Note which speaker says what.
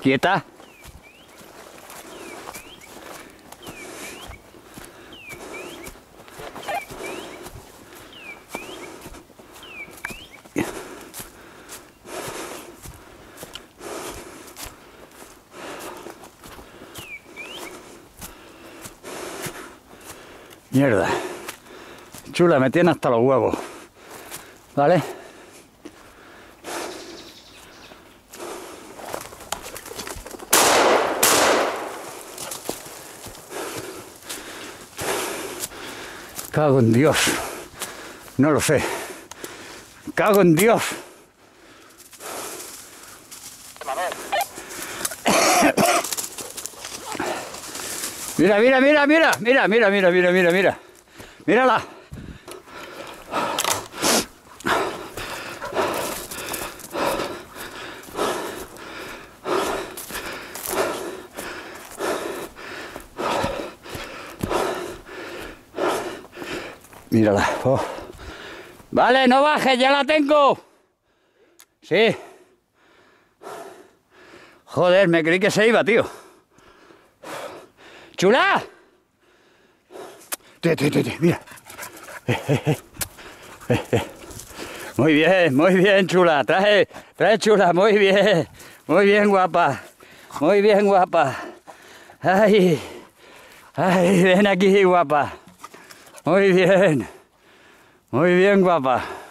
Speaker 1: Quieta. Mierda. Chula, me tiene hasta los huevos. ¿Vale? Cago en Dios. No lo sé. Cago en Dios. Mira, mira, mira, mira, mira, mira, mira, mira, mira, mira. Mírala. Mírala. Oh. Vale, no bajes, ya la tengo. Sí. Joder, me creí que se iba, tío. ¡Chula! Mira. Muy bien, chula. Trae, chula, muy bien, guapa. Muy bien, guapa. Ay, ven aquí, guapa. Muy bien, guapa.